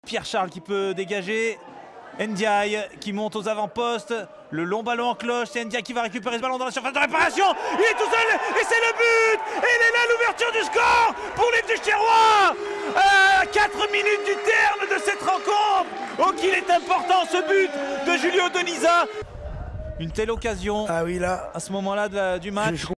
Pierre-Charles qui peut dégager. Ndiaye qui monte aux avant-postes. Le long ballon en cloche. C'est Ndiaye qui va récupérer ce ballon dans la surface de réparation. Il est tout seul et c'est le but. Et il est là, l'ouverture du score pour les Tucherois. À 4 minutes du terme de cette rencontre. Oh qu'il est important ce but de Julio Doniza. Une telle occasion là, à ce moment-là du match.